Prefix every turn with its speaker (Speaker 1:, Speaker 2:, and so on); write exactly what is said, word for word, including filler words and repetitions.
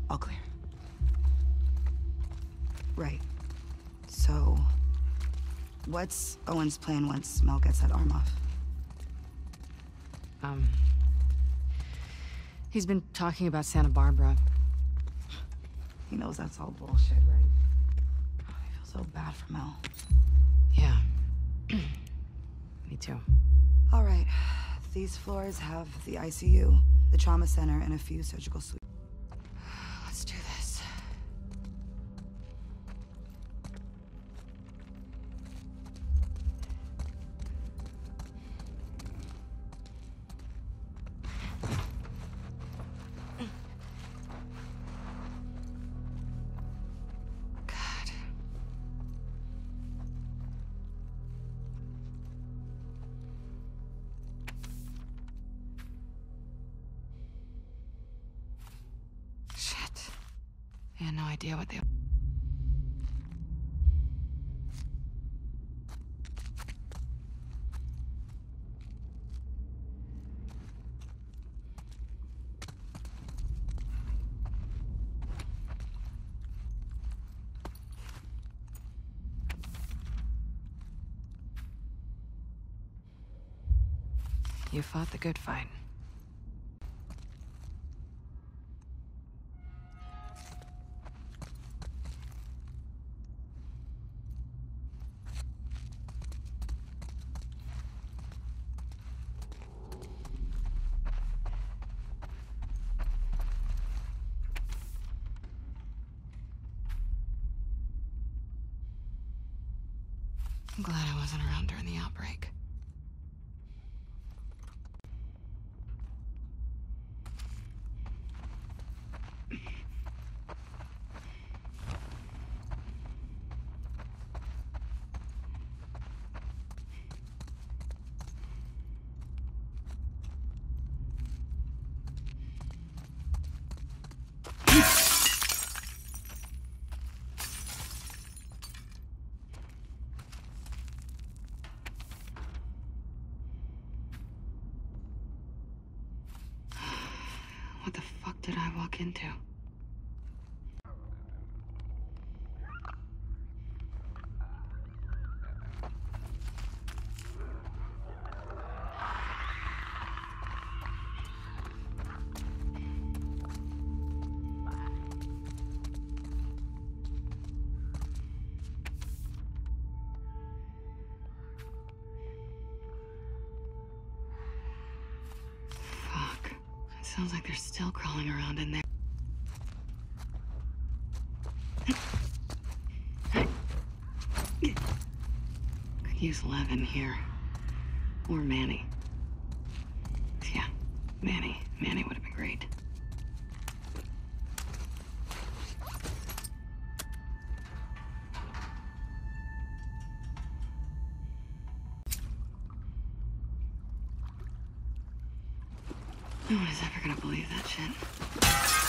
Speaker 1: All clear. Right. So, what's Owen's plan once Mel gets that arm off?
Speaker 2: Um... He's been talking about Santa Barbara.
Speaker 1: He knows that's all bullshit, right? Oh, I feel so bad for Mel.
Speaker 2: Yeah. Me too.
Speaker 1: All right. These floors have the I C U, the trauma center, and a few surgical suites. Let's do this. God. Shit. I had no idea what they... You fought the good fight. I'm glad I wasn't around during the outbreak. What the fuck did I walk into? Sounds like they're still crawling around in there. Could use Levin here. Or Manny. Yeah, Manny. Manny would have been great. No one is ever gonna believe that shit.